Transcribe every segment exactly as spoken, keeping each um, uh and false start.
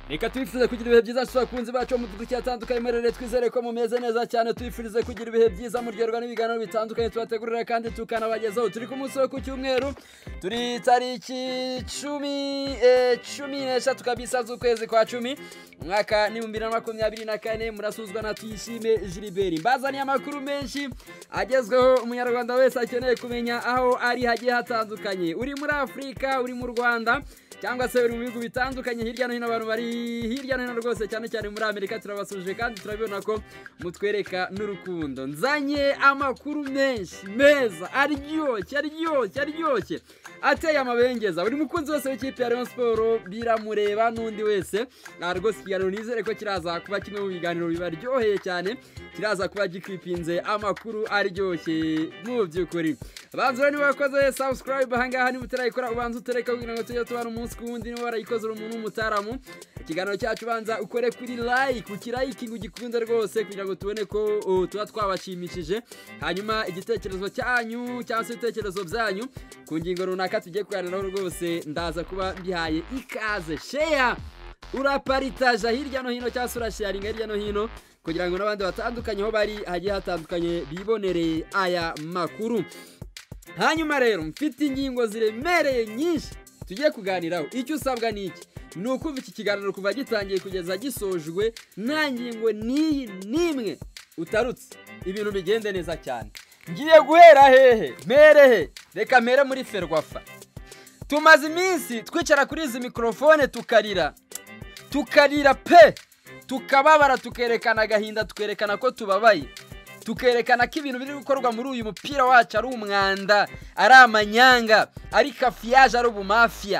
Reka twifuze kugira ibihe byiza twakunze bacu mu dudukiye atandukanye merere twizere ko mumeze neza cyane twifuze kugira ibihe byiza mu ryoherwa n'ibiganiro bitandukanye tubategurira kandi tukanabagezaho turi ku munsi wo ku cyumweru turi tariki cumi eh cumi n'eshatu kabisa z'ukwezi kwa cumi mwaka ni bibiri na makumyabiri na kane murasuzwa na Tuyishime Gilbert mbazaniye amakuru menshi agezweho umunyarwanda wese akeneye kumenya aho ari hagiye hatandukanye uri muri Afrika uri mu Rwanda cyangwa se uri mu bihugu bitandukanye hirya no hino abantu bari hirya no hino rwose cyane cyane muri Amerika turabasuje kandi turabibona ko mutwereka n'urukundo nzanye amakuru menshi meza aryoshye aryoshye aryoshye ateye amabengeza buri mukunzi wese w'ikipe ya Rayon Sport biramureba n'undi wese rwose ikiganiro nizere ko kiraza kuba kimwe mu biganiro bibaryoheye cyane kiraza kuba gikwipinze amakuru aryoshye mu by'ukuri banzura ni wakoze subscribe hangaha ni mutarayikora ubanza utereka kugira ngo tujye tubana umunsi kuwundi ni warayikoze umuntu umutaramu ikiganiro cyacu banza ukore kuri like ukirayikinga ugikunde rwose kugira ngo tubone ko uh, tuba twabashimishije hanyuma igitekerezo cyanyu cyangwa se ibitekerezo byanyu ku ngingo runaka tugiye kuganiraho rwose ndaza kuba mbihaye ikaze share uraparitaja hirya no hino cyangwa se urasharinga hirya no hino kugira ngo n'abandi batandukanye aho bari hagiye hatandukanye bibonereye aya makuru hanyuma rero mfite ingingo ziremereye nyinshi tugiye kuganiraho icyo usabwa niki ni ukumva iki kiganiro kuva gitangiye kugeza gisojwe nta ngingo niyi nimwe utarutse ibintu bigende neza cyane ngiye guhera hehe merehe reka mere muri Ferwafa tumaze iminsi twicara kuri izi mikrofone tukarira tukarira pe tukababara tukerekana agahinda tukerekana ko tubabaye tukerekana ko ibintu biri gukorwa muri uyu mupira wacu ari umwanda ari amanyanga ari kafiyaje ari ubumafia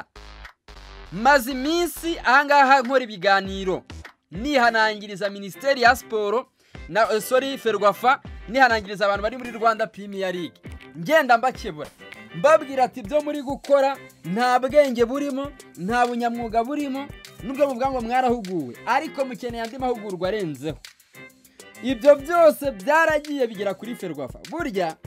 maze iminsi ahangaha nkora ibiganiro nihanangiriza Ministeri ya Sport na uh, sorry Ferwafa nihanangiriza abantu bari muri Rwanda Premier League ngenda mbakebura mbabwira ati byo muri gukora nta bwenge burimo nta bunyamwuga burimo nubwo muvuga ngo mwarahuguwe ariko mukeneye andi mahugurwa arenzeho ibyo byose byaragiye bigera kuri Ferwafa burya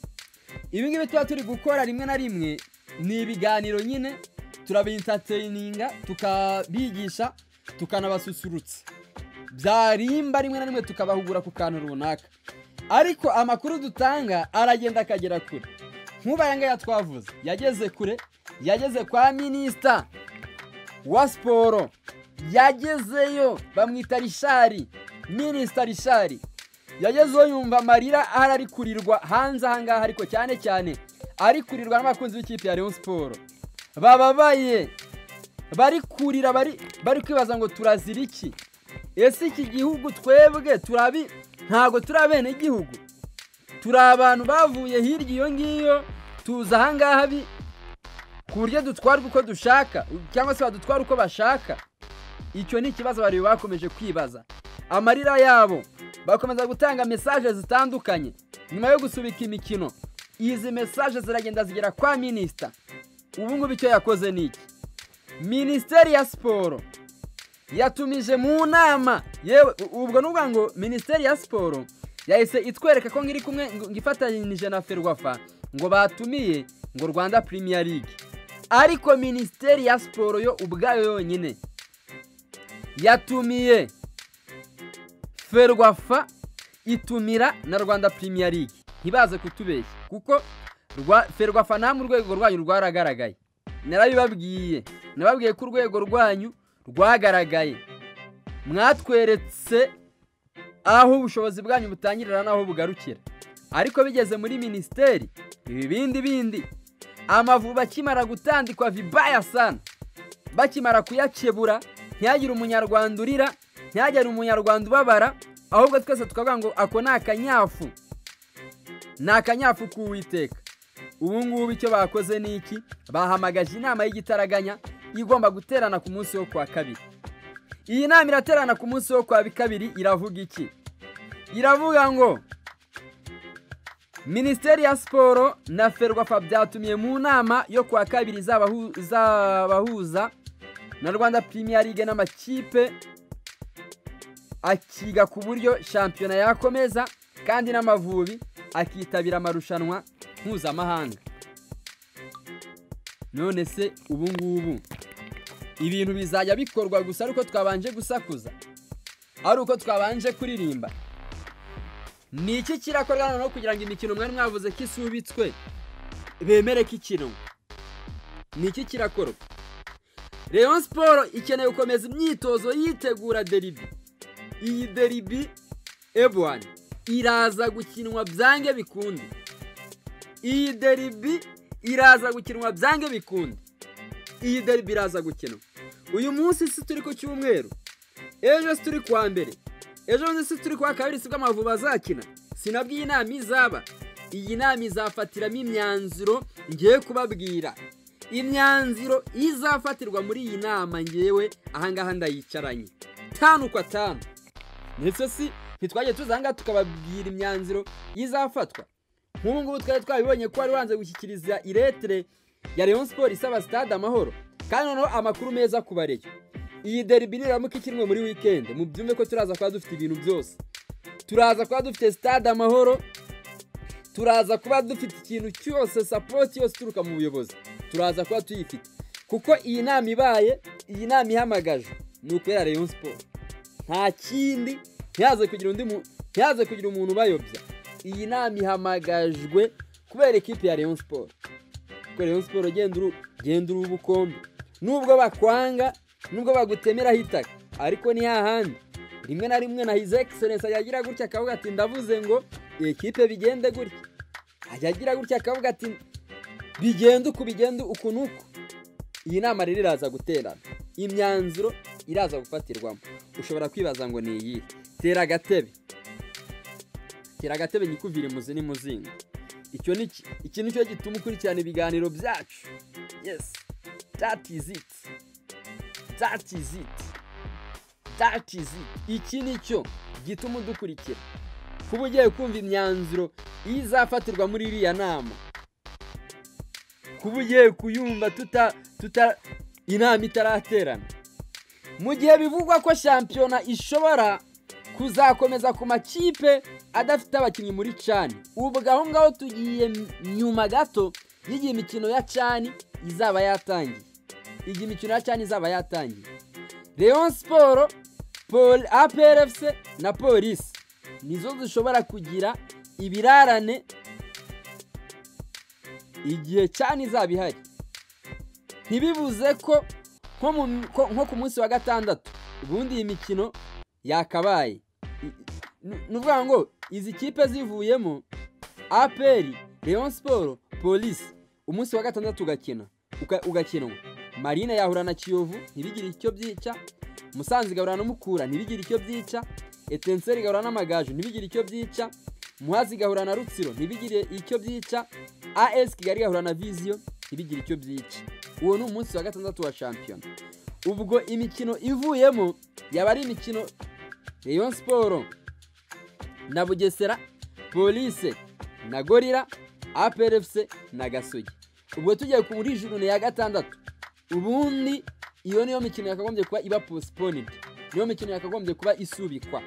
ibi ngibi tuba turi gukora rimwe na rimwe ni ibiganiro nyine turabintataininga tukabigisha tukanabasusurutsa byarimba rimwe na rimwe tukabahugura ku kantu runaka ariko amakuru dutanga aragenda akagera kure nkuba yanga yatwavuze yageze kure yageze kwa Minister wa Sport yagezeyo bamwita Rishari Minister Rishari yagezeyo yumva amarira arari kurirwa hanze ahangaha ariko cyane cyane ari kurirwa n'abakunzi b'ikipe ya Rayon Sport bababaye bari kurira bari bari kwibaza ngo turazira iki ese iki gihugu twebwe turabi ntago turabene igihugu turi abantu bavuye hirya iyo ngiyo tuza ahangaha bi ku buryo dutwara uko dushaka cyangwa se badutwara uko bashaka icyo ni ikibazo bari bakomeje kwibaza amarira yabo bakomeza gutanga message zitandukanye nyuma yo gusubika imikino izi message ziragenda zigera kwa Minister ubu ngubu icyo yakoze niki Ministeri ya Sport yatumije mu nama yewe ubwo nuvuga ngo Ministeri ya Sport yahise itwereka ko ngiri kumwe ngifatanyije na Ferwafa ngo batumiye ngo Rwanda Premier League ariko Ministeri ya Sport yo ubwayo yonyine yatumiye Ferwafa itumira na Rwanda Premier League ntibaze kutubeshya kuko rwa Ferwafa na mu rwego rwanyu rwaragaragaye narabibabwiye nababwiye ko urwego rwanyu rwagaragaye mwatweretse aho ubushobozi bwanyu butangirira naho bugarukira ariko bigeze muri Ministeri ibi bindi bindi amavuba kimara gutandikwa vibaya sana bakimara kuyakebura ntiyagire umunyarwanda urira ntiyagire umunyarwanda ubabara ahubwo twese tukavuga ngo ako nakanyafu nakanyafu kuwiteka ubu ngubu icyo bakoze niki bahamagaje inama y'igitaraganya igomba guterana ku munsi wo kwa kabiri iyi nama iraterana ku munsi wo kwa kabiri iravuga iki iravuga ngo Ministeri ya Sport na Ferwafa byatumiye mu nama yo kwa kabiri zabahuza na Rwanda Premier League n'amakipe akiga ku buryo shampiyona yakomeza kandi n'amavubi akitabira amarushanwa mpuzamahanga none se ubu ngubu ibintu bizajya bikorwa gusa ariko twabanje gusakuza, ari uko twabanje kuririmba. Ni iki kirakorwa no kugira ngo imikino mwari mwavuze ko isubitswe bemere ko ikintu? Ni iki kirakorwa? Rayon Sport ikeneye gukomeza imyitozo yitegura derby. Iyi derby ebwana iraza gukinwa byange bikundi. Iyi derby iraza gukinwa byange bikundi. Iyi derby iraza gukinwa. Uyu munsi si turi ku cyumweru, ejo si turi kwa mbere, ejo si turi kwa kabiri, sibwo Amavubi azakina. Sinabwiye inama izaba. Iyi nama izafatiramo imyanzuro ngiye kubabwira. Imyanzuro izafatirwa muri iyi nama ngewe ahangaha ndayicaranye tanu kwa tanu. Ndetse si ntitwaje tuzanga tukababwira imyanzuro izafatwa. Nk'ubu ngubu twari twabibonye ko ari wanze gushyikiriza iretere ya Rayon Sport isaba Stade Amahoro, kandi noneho amakuru meza kubareyo. Iyi derby niramuka ikinwe muri weekend, mu byumve ko turaza kwa dufite ibintu byose. Turaza kwa dufite Stade Amahoro, turaza kuba dufite ikintu cyose, support yose turuka mu buyobozi turaza kuba tuyifite, kuko iyi nama ibaye, iyi nama ihamagaje ni ukwera Rayon Sport, nta kindi. Ntiyaze kugira undi mu ntiyaze kugira umuntu bayobya. Iyi nama ihamagajwe kubera equipe ya Rayon Sport. Ko Rayon Sport genduru genduru ubukombe, nubwo bakwanga, nubwo bagutemera hitaka, ariko ni hahandi rimwe na rimwe na His Excellence yagira gutya akavuga ati ndavuze ngo equipe bigende gutya, ajagira gutya akavuga ati bigende uko bigende uko nuko. Iyi nama rero iraza guterana, imyanzuro iraza gufatirwamo. Ushobora kwibaza ngo ni iyi tera gatebe, tera gatebe nyikuvire muzi ni muzinga. Icyo ni ikintu cyo gituma ukurikirana ibiganiro byacu. Yes, that is it, that is it, that is it. Iki ni cyo gituma udukurikira, kuba ugiye kumva imyanzuro izafatirwa muri iriya nama, kuba ugiye kuyumva tuta tuta inama itaraterana. Mu gihe bivugwa ko shampiyona ishobora kuzakomeza ku makipe adafite abakinnyi muri CHAN, ubwo aho ngaho tugiye nyuma gato y'igihe imikino ya CHAN izaba yatangiye. Igihe imikino ya CHAN izaba yatangiye, Rayon Sport, Pol A P R F C na Police nizo zishobora kugira ibirarane igihe CHAN izaba ihari. Ntibibuze ko nko ku munsi wa gatandatu ubundi iyi mikino yakabaye. Nuvuga ngo izi kipe zivuyemo A P R, Rayon Sport, Police, umunsi wa gatandatu ugakina ugakinwa. Marine yahura na Kiyovu ntibigire icyo byica, Musanze gahura na Mukura ntibigire icyo byica, Etincelle gahura na Magaju ntibigire icyo byica, Muhazi gahura na Rutsiro ntibigire icyo byica, A S Kigali gahura na Vision ntibigire icyo byica. Uwo ni umunsi wa gatandatu wa champion. Ubwo imikino ivuyemo yaba ari imikino Rayon Sport na Bugesera, Police na Gorira, A P R F C na Gasogi. Ubwo tugiye ku muri juru ya gatandatu, ubundi iyo niyo mikino yakagombye kuba iba postponed, niyo mikino yakagombye kuba isubikwa.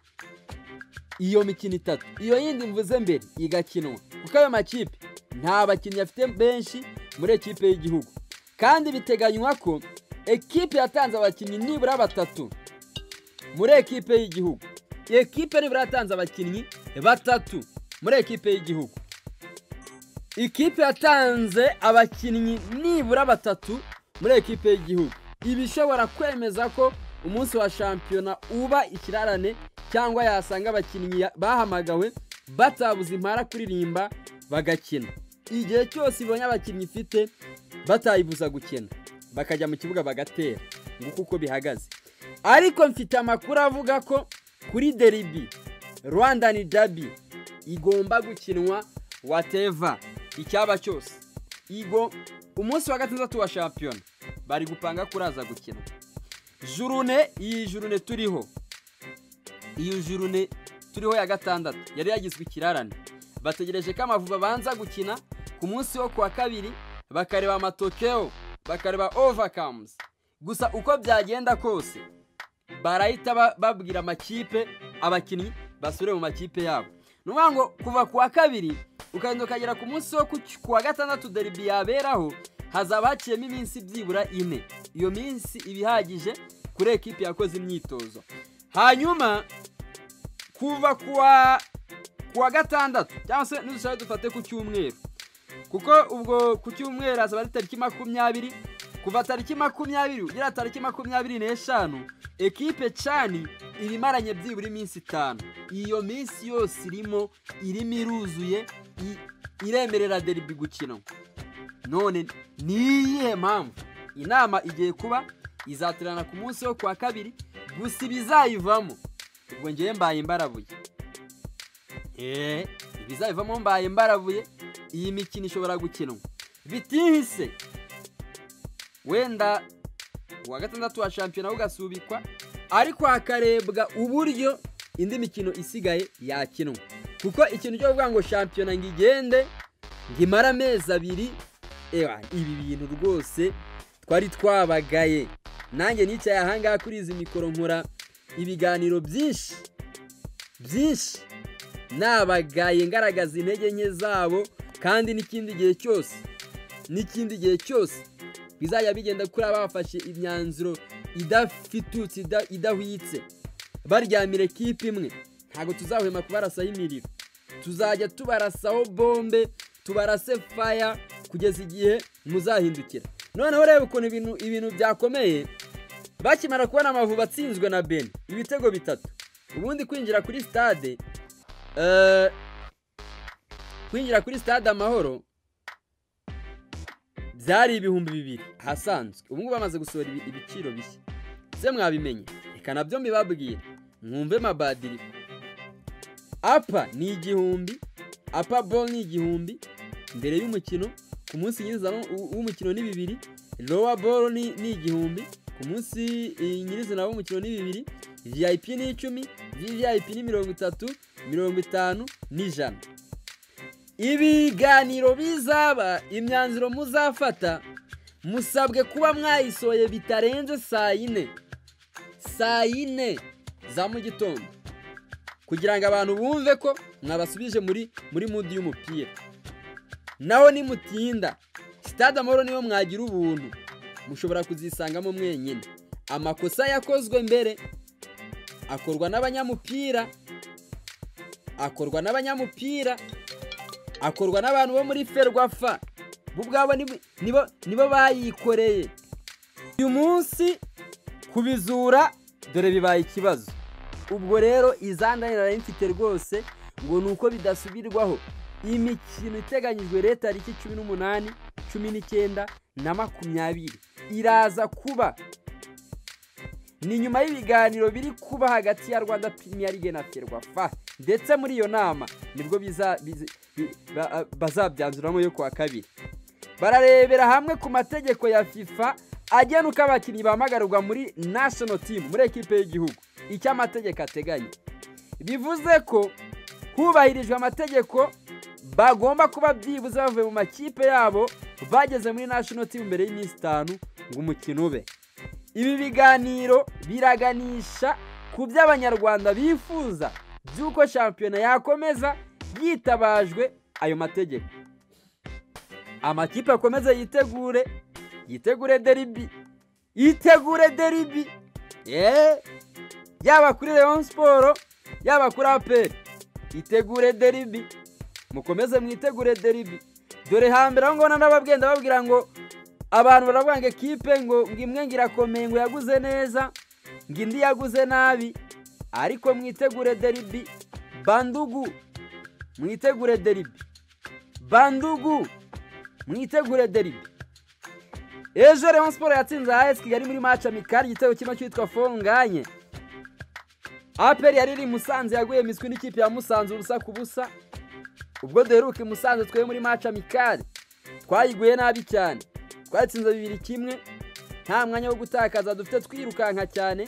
Iyo mikino itatu, iyo yindi mvuze mbere igakinwa, kuko ayo makipe nta bakinnyi afite benshi muri ekipe y'igihugu, kandi biteganywa ko ekipe yatanze abakinnyi nibura batatu muri ekipe y'igihugu. Ekipe nibura yatanze abakinnyi batatu muri ekipe y'igihugu. Ikipe yatanze abakinnyi nibura batatu muri ekipe y'igihugu, ibishobora kwemeza ko umunsi wa shampiyona uba ikirarane, cyangwa yasanga abakinnyi bahamagawe batabuze impara kuririmba bagakina. Igihe cyose ibonye abakinnyi ifite batayibuza gukina, bakajya mu kibuga bagatera, nguko uko bihagaze. Ariko mfite amakuru avuga ko kuri derby, Rwandan derby igomba gukinwa whatever icyaba cyose. Igo umunsi wa gatandatu wa shampiyona bari gupanga kuraza gukina. Jurune, iyi jurune turiho, iyi jurune turiho ya gatandatu yari yagizwe ikirarane. Bategereje ko Amavubi banza gukina ku munsi wo kwa kabiri, bakareba amatokeo, bakareba overcomes. Gusa uko byagenda kose barahita babwira amakipe abakinnyi basure mu makipe yabo. Nubango kuva kwa kabiri ukagenda ukagera ku munsi wo ku wa gatandatu derby yaberaho, hazaba haciyemo iminsi byibura ine. Iyo minsi ibihagije kuri ekipe yakoze imyitozo. Hanyuma kuva kuwa kuwa gatandatu cyangwa se n'udushaka dufate ku cyumweru, kuko ubwo ku cyumweru azaba ari tariki makumyabiri, kuva tariki makumyabiri ugera tariki makumyabiri n'eshanu ekipe Chan irimaranye byibura iminsi itanu. Iyo minsi yose irimo irimo iruzuye iremerera derby gukina. None niyihe mpamvu inama igiye kuba izaterana ku munsi wo kwa kabiri, gusa bizayivamo ubwo ngiye mbaye imbarabuye. Eh, bizayivamo mbaye imbarabuye. Iyi mikino ishobora gukinwa bitihise, wenda wa gatandatu wa shampiyona ugasubikwa, ariko hakarebwa uburyo indi mikino isigaye yakinwa. Kuko ikintu cyo kuvuga ngo shampiyona ngigende ngimara amezi abiri, ewa ibi bintu rwose twari twabagaye. Nanjye nicaye ahangaha kuri izi mikoro nkora ibiganiro byinshi byinshi nabagaye ngaragaza intege nke zabo, kandi n'ikindi gihe cyose n'ikindi gihe cyose bizajya bigenda kuri abafashe imyanzuro idafitutse idahwitse baryamira ekipe imwe, ntago tuzahwema kubarasaho imiriro. Tuzajya tubarasaho bombe, tubarase fire kugeza igihe muzahindukira. Noneho reba ukuntu ibintu ibintu byakomeye bakimara kubona Amavubi atsinzwe na Benin ibitego bitatu. Ubundi kwinjira kuri stade eh kwinjira kuri stade Amahoro byari ibihumbi bibiri hasanzwe. Ubu ngubu bamaze gusohora ibiciro bishya, se mwabimenye? Reka nabyo mbibabwira mwumve mabadiri. Apa ni igihumbi, apa ball ni igihumbi mbere y'umukino, ku munsi nyirizina w'umukino ni bibiri. Lower ball ni ni igihumbi, ku munsi nyirizina w'umukino ni bibiri. V I P ni icumi, V V I P ni mirongo itatu, mirongo itanu n'ijana. Ibiganiro bizaba, imyanzuro muzafata, musabwe kuba mwayisoye bitarenze saa yine saa yine za mu gitondo, kugira ngo abantu bumve ko mwabasubije muri muri mood y'umupira. Naho ni mutinda Stade Amahoro niyo mwagira ubuntu, mushobora kuzisangamo mwenyine. Amakosa yakozwe mbere akorwa n'abanyamupira, akorwa n'abanyamupira akorwa n'abantu bo muri Ferwafa, ubwabo nibo nibo bayikoreye. Uyu munsi kubizura dore bibaye ikibazo. Ubwo rero izandanira mfite rwose ngo nuko bidasubirwaho. Imikino iteganyijwe leta tariki cumi n'umunani, cumi n'icyenda na makumyabiri iraza kuba ni nyuma y'ibiganiro biri kuba hagati ya Rwanda Premier League na Ferwafa, ndetse muri iyo nama nibwo biza bazabyanzuramo yo kwa kabiri. Bararebera hamwe ku mategeko ya FIFA agena uko abakinnyi bamagarurwa muri national team, muri ekipe y'igihugu, icyo amategeko ateganya. Bivuze ko hubahirijwe amategeko bagomba kuba byibuze bavuye mu makipe yabo bageze muri national team mbere y'iminsi itanu ngo umukino ube. Ibi biganiro biraganisha ku by'abanyarwanda bifuza by'uko shampiyona yakomeza yitabajwe ayo mategeko. Amakipe akomeze yitegure yitegure derby yitegure derby eh yaba kuri Rayon Sport yaba kuri A P R yitegure derby, mukomeze mwitegure derby. Dore hambere aho ngona nababwenda babwira ngo abantu baravuga ngo ekipe ngo ngimwe ngirakomeye ngo yaguze neza ngindi yaguze nabi, ariko mwitegure derby. Bandugu mwitegure derby, Bandugu mwitegure derby. Ejo Rayon Sport yatsinze A S Kigali muri match amical igitego kimwe cyitwa Fonganye. A P R yari iri Musanze yaguye miswi n'ikipe ya Musanze ubusa ku busa. Ubwo deruke Musanze twaye muri match amical twayiguye nabi cyane, twatsinze bibiri kimwe, nta mwanya wo gutakaza dufite twirukanka cyane.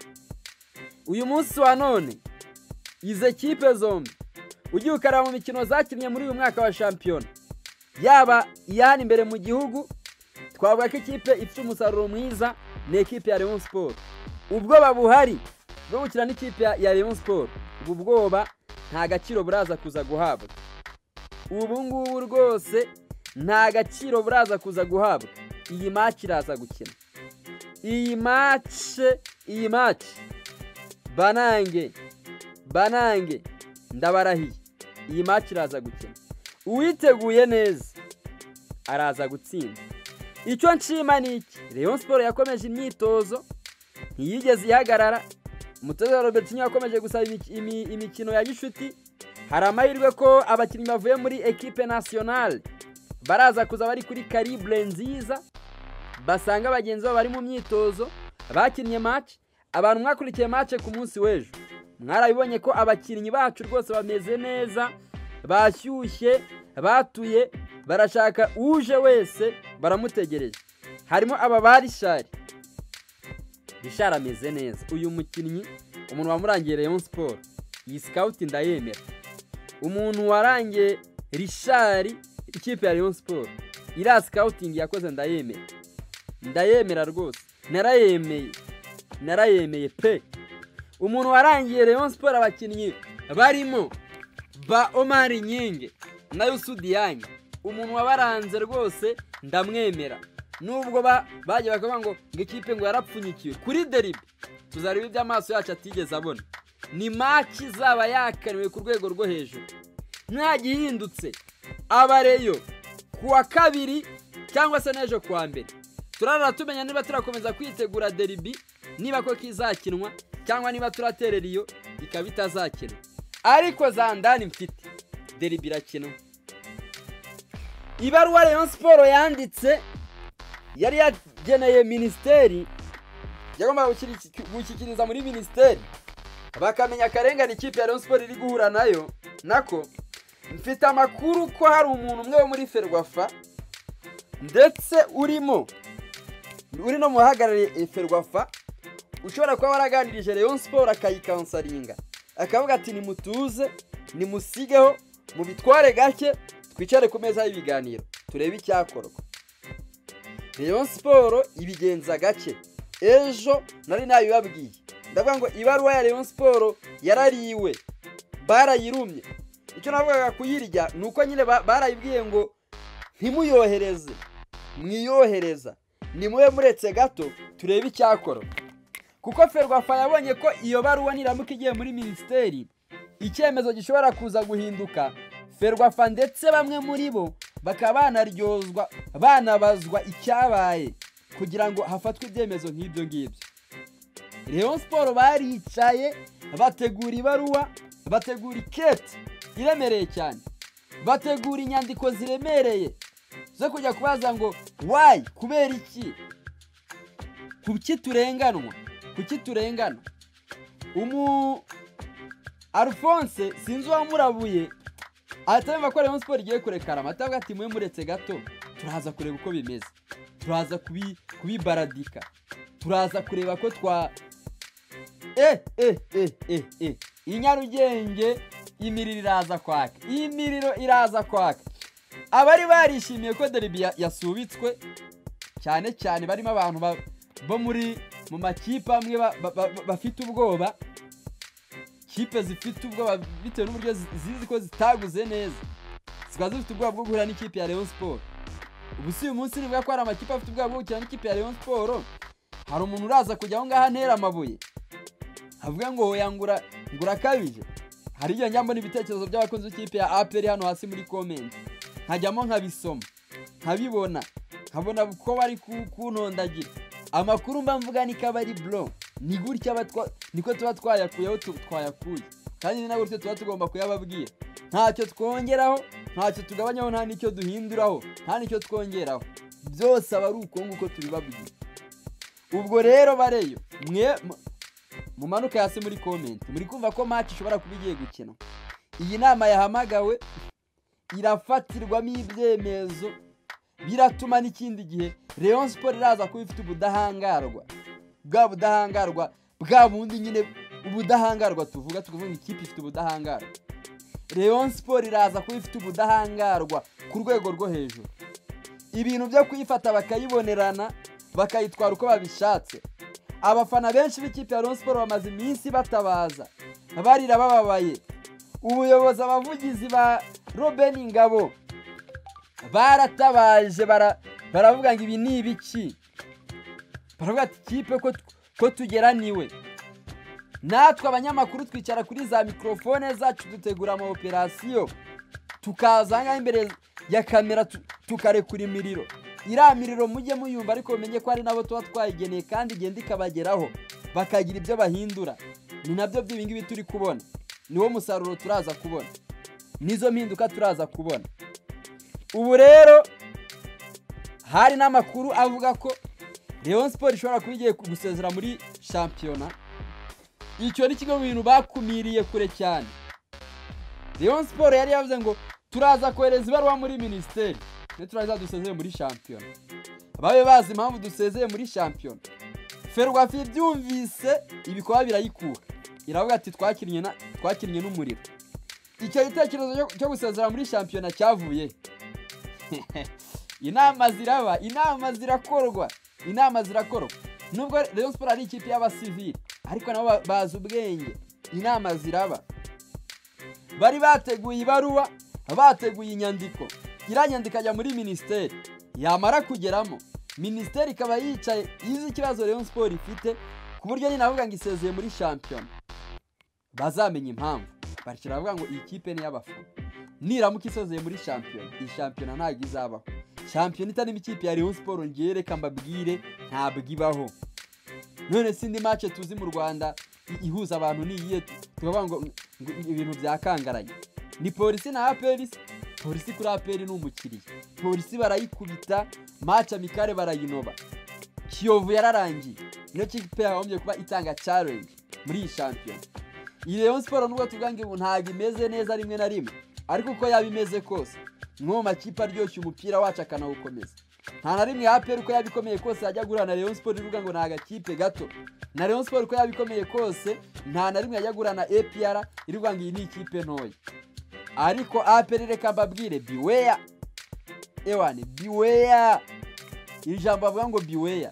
Uyu munsi wa none ize kipe zombi ugiye ukaraba mu mikino zakinnye muri uyu mwaka wa shampiyona, yaba iyani imbere mu gihugu, twavuga ko ikipe ifite umusaruro mwiza ni ekipe ya Rayon Sport. Ubwoba buhari bwo gukina n'ikipe ya Rayon Sport, ubu bwoba nta gaciro buraza kuza guhabwa. Ubu ngubu rwose nta gaciro buraza kuza guhabwa. Iyi match iraza gukina, iyi match iyi match banange banange ndabarahiye, iyi match iraza gukina. Uwiteguye neza araza gutsinda. Icyo nshima ni iki? Rayon Sport yakomeje imyitozo ntiyigeze ihagarara. Umutoza Robertinho yakomeje gusaba imikino ya gishuti. Hari amahirwe ko abakinnyi bavuye muri equipe nationale baraza kuza bari kuri calibre nziza, basanga bagenzi babo bari mu myitozo bakinnye match. Abantu mwakurikiye match ku munsi w'ejo mwarabibonye ko abakinnyi bacu rwose bameze neza, bashyushye, batuye, barashaka uje wese baramutegereje. Harimo aba barishari Richard ameze neza. Uyu mukinnyi umuntu wamurangiye Rayon Sport iyi scout ndayemera. Umuntu warangiye Richard ikipe ya Rayon Sport ira scouting yakoze ndayemera, ndayemera rwose, narayemeye narayemeye pe. Umuntu warangiye Rayon Sport abakinnyi barimo ba Omar Nyenge na Yusudiyanyi, umuntu wabaranze rwose ndamwemera. Nubwo ba baje bakavuga ngo ngikipe ngo yarapfunyikiwe kuri derby, tuzareba iby'amaso yacu atigeze abona. Ni match zaba yakaniwe ku rwego rwo hejuru, nta gihindutse. Abareyo kuwa kabiri cyangwa se nejo kuwa mbere turarara tumenya niba turakomeza kwitegura derby, niba ko kizakinwa cyangwa niba turaterera iyo ikabita zakina. Ariko zandani mfite derby irakinwa. Ibaruwa Rayon Sport yanditse yari yageneye ministeri, yagomba gushyikiriza muri ministeri bakamenya akarengane ikipe ya Rayon Sport iri guhura nayo. Nako mfite amakuru ko hari umuntu umwe wo muri Ferwafa ndetse urimo uri no muhagarariye Ferwafa ushobora kuba waraganirije Rayon Sport akayikansaringa, akavuga ati ni mutuze, ni musigeho, mu bitware gake, twicare ku meza y'ibiganiro turebe icyakorwa. Rayon Sport ibigenza gake. Ejo nari nabibabwiye ndavuga ngo ibaruwa ya Rayon Sport yarariwe, barayirumye. Icyo navugaga kuyirya nuko nyine barayibwiye ngo ntimuyohereze, mwiyohereza, nimube muretse gato turebe icyakora. Kuko Ferwafa yabonye ko iyo baruwa niramuka igiye muri ministeri icyemezo gishobora kuza guhinduka. Ferwafa ndetse bamwe muri bo bakaba banaryozwa, banabazwa icyabaye kugira ngo hafatwe ibyemezo nk'ibyo ngibyo. Rayon Sport baricaye bategura ibaruwa, bategura ikete iremereye cyane, bategura inyandiko ziremereye zo kujya kubaza ngo why, kubera iki, kuki turenganwa, kuki turengana. Umu Alphonse sinzi wamurabuye atamva ko Rayon Sport igiye kurekara amatavuga ati mwe muretse gato turaza kureba uko bimeze, turaza kubi kubibaradika, turaza kureba ko twa eh eh eh eh eh Inyarugenge imiriro iraza kwaka, imiriro iraza kwaka. Abari barishimiye ko derby yasubitswe cyane cyane barimo abantu bo muri mu makipe amwe bafite ubwoba, kipe zifite ubwoba bitewe n'uburyo zizi ko zitaguze neza, zikaza zifite ubwoba bwo guhura n'ikipe ya Rayon Sport. Ubu si umunsi nibwo ko ari amakipe afite ubwoba bwo gukina n'ikipe ya Rayon Sport. Hari umuntu uraza kujya aho ngaha ntera amabuye avuga ngo yangura ngura kabije. Hari igihe njyamo n'ibitekerezo by'abakunzi b'ikipe ya A P R hano hasi muri comment, nkajyamo nkabisoma, nkabibona, nkabona ko bari kuntondagira amakuru mba mvuga ni kabari bro, ni gutya batwa niko tuba twayakuyeho twayakuye, kandi nina gutyo tuba tugomba kuyababwira. Ntacyo twongeraho, ntacyo tugabanyaho, nta nicyo duhinduraho, nta nicyo twongeraho, byose aba ari uko nguko tubibabwira. Ubwo rero bareyo mwe mumanuka hasi muri comment muri kumva ko match ishobora kubigiye gukina. Iyi nama yahamagawe irafatirwamo ibyemezo biratuma n'ikindi gihe Rayon Sport iraza kuba ifite ubudahangarwa, bwa budahangarwa bwa bundi nyine ubudahangarwa tuvuga tukuvuga ikipe ifite ubudahangarwa. Rayon Sport iraza kuba ifite ubudahangarwa ku rwego rwo hejuru, ibintu byo kuyifata bakayibonerana bakayitwara uko babishatse. Abafana benshi b'ikipe ya Rayon Sport bamaze iminsi batabaza, barira bababaye. Ubuyobozi abavugizi ba Robben Ngabo baratabaje baravuga ngo ibi ni ibiki, baravuga ati ikipe ko ko tugeraniwe. Natwe abanyamakuru twicara kuri za mikrofone zacu dutegura ama operasiyo, tukaza ngaho imbere ya kamera tukarekura imiriro. Iriya miriro mujye muyumva, ariko menye ko ari nabo tuba twayigeneye kandi igenda ikabageraho bakagira ibyo bahindura. Ni nabyo by'ibingibi turi kubona, niwo musaruro turaza kubona, nizo mpinduka turaza kubona. Ubu rero hari n'amakuru avuga ko Rayon Sport ishobora kuba igiye gusezera muri shampiyona. Icyo ni kimwe mu bintu bakumiriye kure cyane. Rayon Sport yari yavuze ngo turaza kohereza ibaruwa muri ministeri, ne turaza dusezeye muri shampiyona. Ababe bazi impamvu dusezeye muri shampiyona. Ferwafa byumvise ibikoba birayikuka, iravuga ati twakinnye na twakinnye n'umuriro. Icyo gitekerezo cyo gusezera muri shampiyona cyavuye inama ziraba, inama zirakorwa, inama zirakorwa. Nubwo Rayon Sport ari ikipe y'abasivili, ariko nabo bazi ubwenge. Inama ziraba, bari bateguye ibaruwa, bateguye inyandiko, iranyandika ajya muri ministeri. Yamara kugeramo, ministeri ikaba yicaye izi ikibazo Rayon Sport ifite, ku buryo nyine avuga ngo isezeye muri shampiyona. Bazamenya impamvu, barikira bavuga ngo iyi kipe ni y'abafana. Niramuka isezeye muri shampiyona, iyi shampiyona ntabwo izabaho. Shampiyona itari ikipe ya Rayon Sport ngereka mbabwire ntabwo ibaho. None sindi match tuzi mu Rwanda ihuza abantu niyiye, tukavuga ngo ibintu byakangaranye. Ni polisi na A P R, polisi kuri A P R n'umukiriye, polisi barayikubita, match amikare barayinoba. Kiyovu yararangiye, niyo kipe yahombye kuba itanga challenge muri shampiyona. Iyi Rayon Sport nubwo tugange ngo ntabwo imeze neza rimwe na rimwe, ariko uko yabimeze kose mwo makipe aryoshye umupira wacu akanawukomeza. Nta na rimwe A P R uko yabikomeye kose yajya gurana na Rayon Sport ivuga ngo naga kipe gato. Na Rayon Sport uko yabikomeye kose nta na rimwe yajya gurana A P R ivuga ngo iyi ni ikipe ntoya. Ariko A P R reka mbabwire beware. Ewane beware. Ijambo bavuga ngo beware.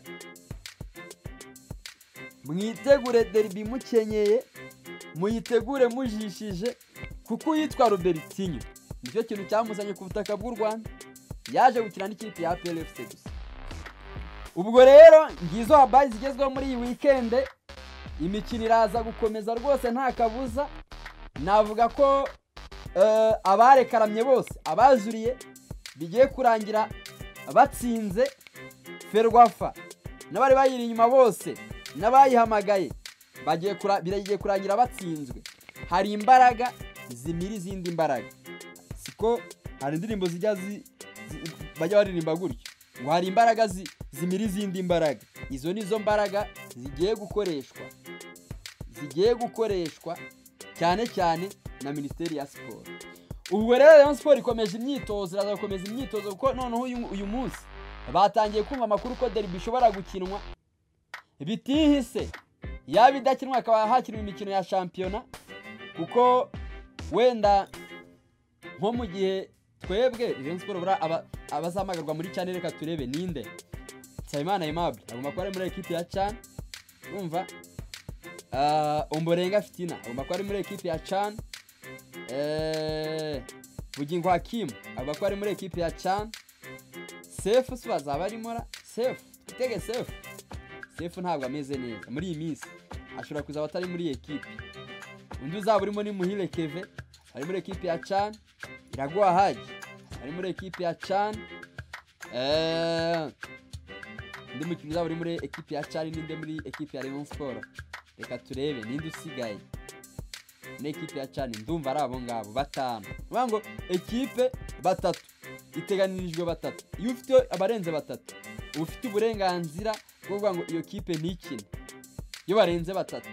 Mwitegure derby mukenyeye, muyitegure mujishije, kuko yitwa Robertinho. Nicyo kintu cyamuzanye ku butaka bw'u Rwanda, yaje gukina n'ikipe ya A P R F C gusa. Ubwo rero ngizo habari zigezweho muri iyi weekend, imikino iraza gukomeza rwose nta kabuza. Navuga ko uh, abarekaramye bose, abazuriye bigiye kurangira batsinze Ferwafa, n'abari bayiri inyuma bose n'abayihamagaye bagiye kura biragiye kurangira batsinzwe. Hari imbaraga zimira izindi imbaraga, siko hari indirimbo zijya zi, zi, bajya baririmba gutyo ngo hari imbaraga zi, zimira izindi imbaraga. Izo nizo mbaraga zigiye gukoreshwa, zigiye gukoreshwa cyane cyane na Ministeri ya Sport. Ubwo rero Rayon Sport ikomeje imyitozo, iraza gukomeza imyitozo kuko noneho uyu, uyu munsi batangiye kumva amakuru ko derby ishobora gukinwa bitihise, yaba idakinwa akaba hakinwa imikino ya shampiyona. Kuko wenda nko mu gihe twebwe Rayon Sport bura abazamagarwa muri channel, reka turebe ninde. Nsabimana Aimable agomba kuba ari muri equipe ya Chan, umva. Uh, Omborenga Fitina agomba kuba ari muri equipe ya Chan. Eh, Bugingo Hakim agomba kuba ari muri equipe ya Chan. Sefu swazaba ari mora Sefu, tutege Sefu. Sefu ntabwo ameze neza muri iyi minsi, ashobora kuza batari muri equipe. Undi uzaba urimo ni Muhire Keve, ari muri equipe ya Chan. Iraguha Haji ari muri equipe ya Chan. Eh, ndi mukino uzaba uri muri equipe ya Chan, ninde muri equipe ya Rayon Sport. Reka turebe ninde usigaye ni equipe ya Chan. Ndumva ari abo ngabo batanu, ngo equipe batatu iteganirijwe batatu. Iyo ufite abarenze batatu ufite uburenganzira bwo kuvuga ngo iyo kipe ni ikine. Iyo barenze batatu,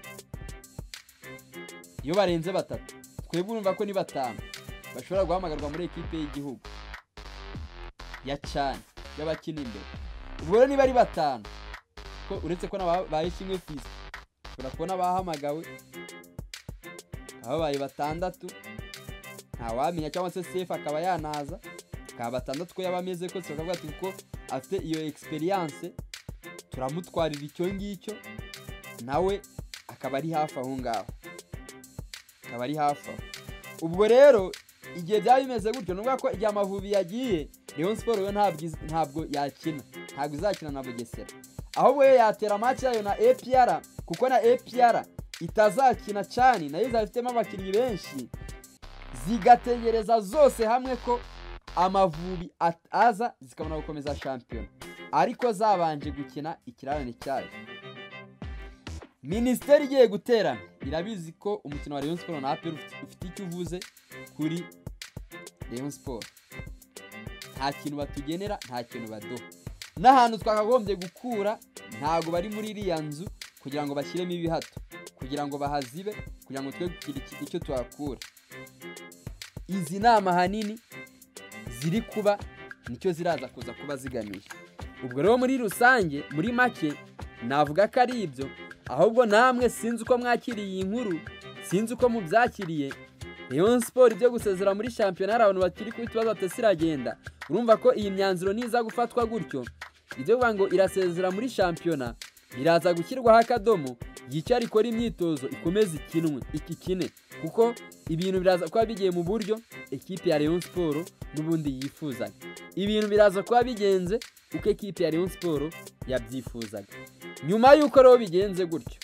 iyo barenze batatu twebwe urumva ko ni batanu bashobora guhamagarwa muri equipe y'igihugu ya Chan y'abakina imbere. Ubwo rero niba ari batanu, ko uretse ko nabayishimwe Fils urakubona bahamagawe ababaye batandatu, nta wamenya cyangwa se Safe akaba yanaza ka batandatu ko yabameze ko tukavuga ati ko afite iyo experience turamutwarira icyo ngicyo, nawe akaba ari hafi aho ngaho, akaba ari hafi. Ubwo rero igihe byaba bimeze gutyo nubwo ko igihe Amavubi yagiye Rayon Sport yo ntabwo ntabwo yakina ntabwo izakina na Bugesera ahubwo yo yatera match yayo na A P R kuko na A P R itazakina cyane nayo izafitemo abakinnyi benshi zigategereza zose hamwe ko Amavubi aza zikabona gukomeza shampiyona ariko zabanje gukina ikirarane cyayo. Minisiteri igiye guterana irabizi ko umukino wa Rayon Sport na A P R ufite icyo uvuze kuri Rayon Sport. Nta kintu batugenera nta kintu baduha n'ahantu twakagombye gukura ntago bari muri iriya nzu kugira ngo bashyiremo ibihato kugira ngo bahazibe kugira ngo twe icyo tuhakura. Izi nama hanini ziri kuba nicyo ziraza kuza kuba ziganisha. Ubwo rero muri rusange muri make navuga ko ari ibyo ahubwo namwe sinzi uko mwakiriye iyi nkuru sinzi uko mubyakiriye. Rayon Sport ibyo gusezera muri shampiyona hari abantu bakiri ku bibazo batesiragenda urumva ko iyi myanzuro niza gufatwa gutyo ibyo kuvuga ngo irasezera muri shampiyona biraza gushyirwaho akadomo yicara ikora imyitozo ikomeza ikinwe iki kine kuko ibintu biraza kuba bigiye mu buryo ekipe ya Rayon Sport n'ubundi yifuzaga. Ibintu biraza kuba bigenze uko ekipe ya Rayon Sport yabyifuzaga nyuma y'uko rero bigenze gutyo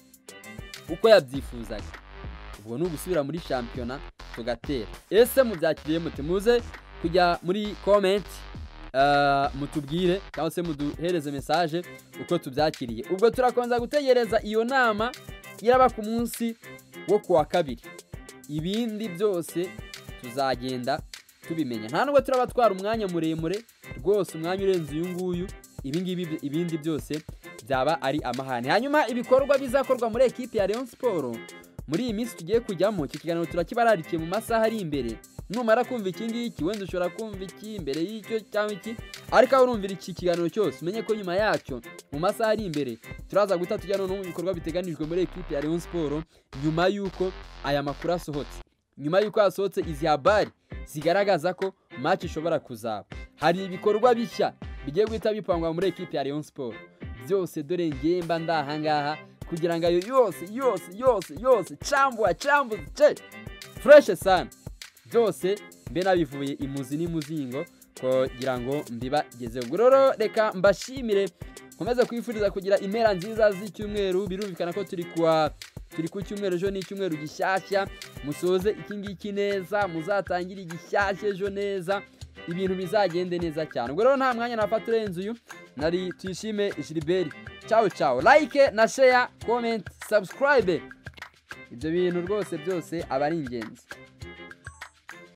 uko yabyifuzaga ubwo ni ugusubira muri shampiyona tugatera. Ese mubyakiriye mute? Muze kujya muri comment uh, mutubwire cyangwa se muduhereze message uko tubyakiriye. Ubwo turakomeza gutegereza iyo nama iraba ku munsi wo kuwa kabiri ibindi byose tuzagenda tubimenya nta nubwo turabatwara umwanya muremure rwose umwanya urenze uyu nguyu ibingibi ibindi byose byaba ari amahane. Hanyuma ibikorwa bizakorwa muri ekipe ya Rayon Sport muri iyi minsi tugiye kujyamo iki kiganiro turakibararikiye mu masaha ari imbere. Numara kumva iki ngiki wenda ushobora kumva iki imbere y'icyo cyangwa iki ariko aho urumvira iki kiganiro cyose umenye ko nyuma yacyo mu masaha ari imbere turaza guta tujya no mu bikorwa biteganijwe muri ekipe ya Rayon Sport nyuma y'uko aya makuru asohotse nyuma y'uko asohotse izi habari zigaragaza ko match ishobora kuzaba. Hari ibikorwa bishya bigiye guhita bipangwa muri ekipe ya Rayon Sport byose dore ngemba ndahangaha kugira ngo ayo yose yose yose yose chambwa chambu che fresh sana byose mbe nabivuye imuzi n'imuzingo kugira ngo mbibageze. Ubwo rero reka mbashimire komeza kwifuriza kugira impera nziza z'icyumweru. Birumvikana ko turi kwa turi ku cyumweru ejo ni icyumweru gishyashya musoze iki ngiki neza muzatangira igishyashya ejo neza ibintu bizagende neza cyane. Ubwo rero nta mwanya nafata urenze uyu nari tuyishime Gilbert. Ciao ciao, like na share comment subscribe ibyo bintu rwose byose aba ari ingenzi.